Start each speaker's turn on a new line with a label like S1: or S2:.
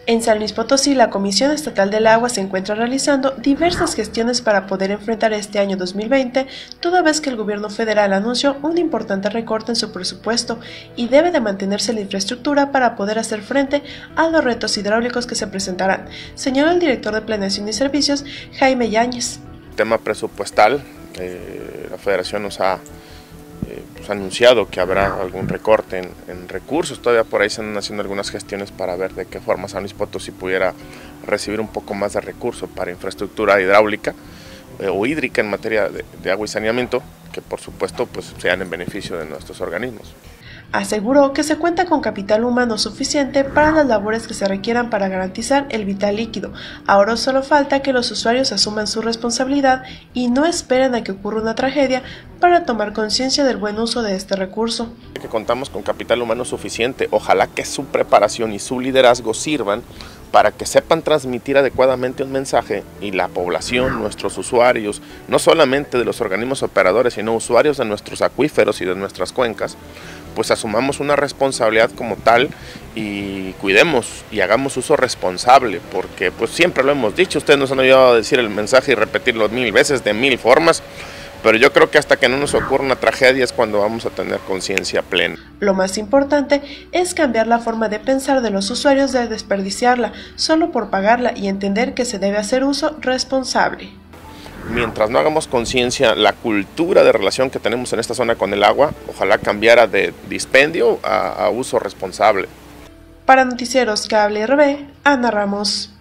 S1: En San Luis Potosí, la Comisión Estatal del Agua se encuentra realizando diversas gestiones para poder enfrentar este año 2020, toda vez que el gobierno federal anunció un importante recorte en su presupuesto y debe de mantenerse la infraestructura para poder hacer frente a los retos hidráulicos que se presentarán, señaló el director de Planeación y Servicios, Jaime Yáñez.
S2: Tema presupuestal, la Federación nos ha anunciado que habrá algún recorte en recursos. Todavía por ahí se están haciendo algunas gestiones para ver de qué forma San Luis Potosí pudiera recibir un poco más de recursos para infraestructura hidráulica o hídrica en materia de agua y saneamiento, que por supuesto pues sean en beneficio de nuestros organismos.
S1: Aseguró que se cuenta con capital humano suficiente para las labores que se requieran para garantizar el vital líquido. Ahora solo falta que los usuarios asuman su responsabilidad y no esperen a que ocurra una tragedia para tomar conciencia del buen uso de este recurso.
S2: Que contamos con capital humano suficiente, ojalá que su preparación y su liderazgo sirvan para que sepan transmitir adecuadamente un mensaje y la población, nuestros usuarios, no solamente de los organismos operadores, sino usuarios de nuestros acuíferos y de nuestras cuencas, pues asumamos una responsabilidad como tal y cuidemos y hagamos uso responsable, porque pues siempre lo hemos dicho, ustedes nos han ayudado a decir el mensaje y repetirlo 1000 veces, de 1000 formas, pero yo creo que hasta que no nos ocurra una tragedia es cuando vamos a tener conciencia plena.
S1: Lo más importante es cambiar la forma de pensar de los usuarios de desperdiciarla solo por pagarla y entender que se debe hacer uso responsable.
S2: Mientras no hagamos conciencia, la cultura de relación que tenemos en esta zona con el agua, ojalá cambiara de dispendio a uso responsable.
S1: Para Noticieros Cable RB, Ana Ramos.